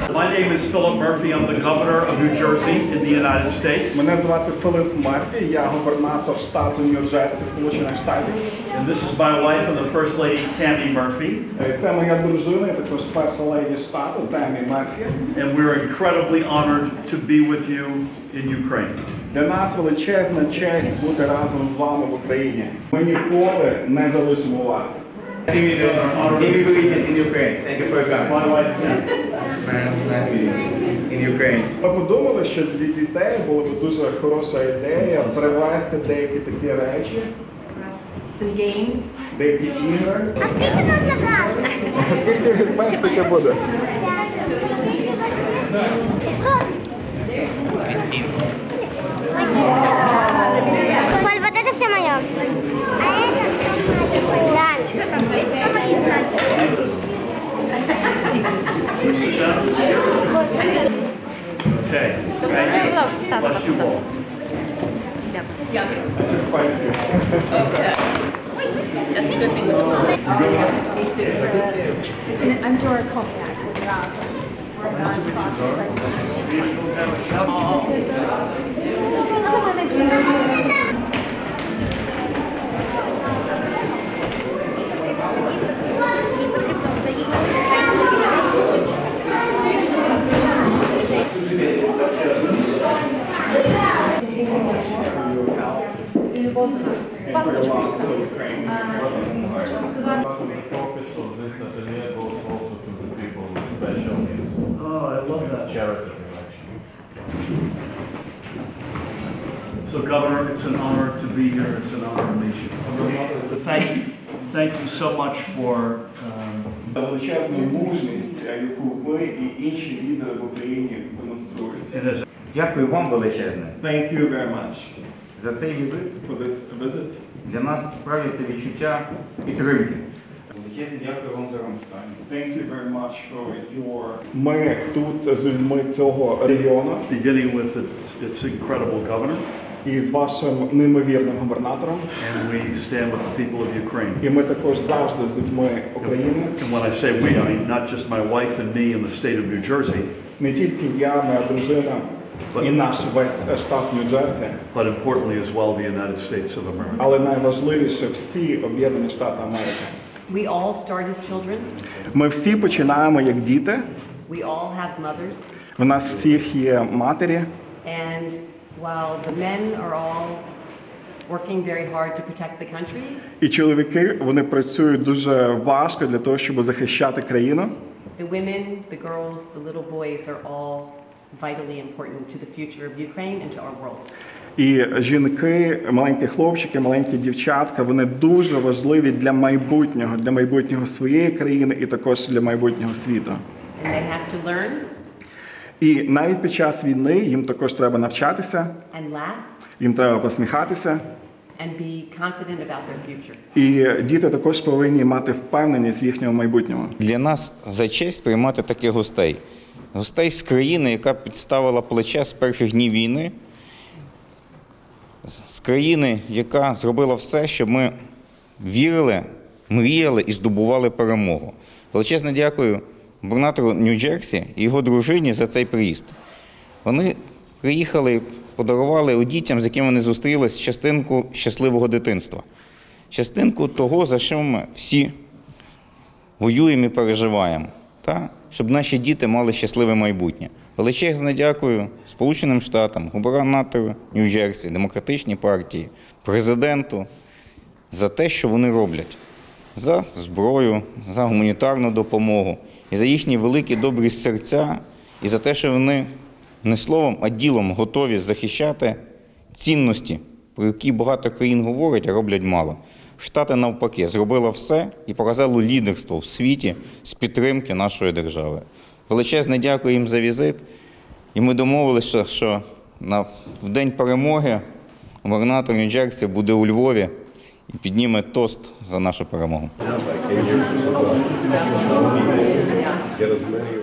My name is Phil Merfy. I'm the governor of New-Jersey in the United States. Мене звати Філіп Мерфі, я губернатор штату Нью-Джерсі, Сполучених Штатів. And this is my wife and the First Lady, Tammy Murphy. Це моя дружина, також перша леді штату, Тамі Мерфі. And we're incredibly honored to be with you in Ukraine. Для нас величезна честь бути разом з вами в Україні. Ми ніколи не залишимо вас. In Ukraine. Thank you for coming. My wife, In Ukraine. Ми подумали, що для дітей була б дуже хороша ідея привезти деякі такі речі, деякі ігри. А скільки нам набрати? Скільки менш таке буде? Коль, вот это все мое. А это? Да. sit down. Okay. Bless you all. That's a good thing to know. Me too. It's an Andorra compact with Razom. We're a non-profit. Oh, I love that. So, Governor, it's an honor to be here. It's an honor to meet you. Thank you so much for Величезну мужність, яку ви і інші лідери в Україні демонструють. Дякую вам величезне Thank you very much за цей візит. for this visit. Для нас справді це відчуття підтримки. Величезне дякую вам за Рамштайн. Thank you very much for your... Ми тут з людьми цього регіону beginning with its incredible governor. і з вашим неймовірним губернатором. And we stand with the people of Ukraine. І ми також завжди з людьми України. And when I say we, I mean not just my wife and me in the state of New Jersey, Не тільки я, моя дружина і наш весь штат Нью-Джерсі, but importantly as well the United States of America. але найважливіше всі об'єднані Штати Америки. We all start as children. Ми всі починаємо як діти. We all have mothers. В нас всіх є матері. And while the men are all working very hard to protect the country, І чоловіки, вони працюють дуже важко для того, щоб захищати країну. the women, the girls, the little boys are all vitally important to the future of Ukraine and to our world. І жінки, маленькі хлопчики, маленькі дівчатка, вони дуже важливі для майбутнього своєї країни і також для майбутнього світу. And they have to learn І навіть під час війни їм також треба навчатися, and laugh їм треба посміхатися. and be confident about their future. І діти також повинні мати впевненість в їхньому майбутньому. Для нас за честь приймати таких гостей. Гостей з країни, яка підставила плече з перших днів війни. З країни, яка зробила все, щоб ми вірили, мріяли і здобували перемогу. Величезне дякую губернатору Нью-Джерсі і його дружині за цей приїзд. Вони приїхали, подарували у дітям, з якими вони зустрілись, частинку щасливого дитинства. Частинку того, за що ми всі воюємо і переживаємо. Щоб наші діти мали щасливе майбутнє. Величезне дякую Сполученим Штатам, губернатору Нью-Джерсі, демократичній партії, президенту за те, що вони роблять. За зброю, за гуманітарну допомогу, і за їхні великі добрі серця, і за те, що вони не словом, а ділом готові захищати цінності, про які багато країн говорять, а роблять мало. Штати, навпаки, зробили все і показали лідерство в світі з підтримки нашої держави. Величезне дякую їм за візит. І ми домовилися, що в День перемоги губернатор Нью-Джерсі буде у Львові і підніме тост за нашу перемогу.